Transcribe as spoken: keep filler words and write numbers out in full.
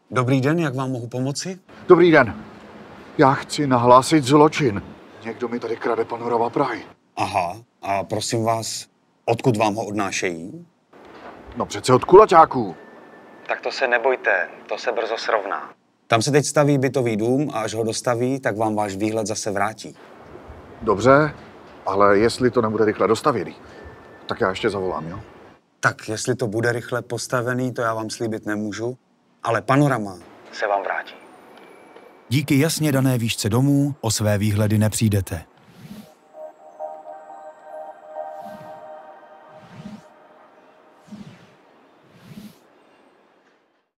Dobrý den, jak vám mohu pomoci? Dobrý den. Já chci nahlásit zločin. Někdo mi tady krade panorama Prahy. Aha, a prosím vás, odkud vám ho odnášejí? No přece od kulaťáků. Tak to se nebojte, to se brzo srovná. Tam se teď staví bytový dům a až ho dostaví, tak vám váš výhled zase vrátí. Dobře, ale jestli to nebude rychle dostavěný, tak já ještě zavolám, jo? Tak jestli to bude rychle postavený, to já vám slíbit nemůžu, ale panorama se vám vrátí. Díky jasně dané výšce domů o své výhledy nepřijdete.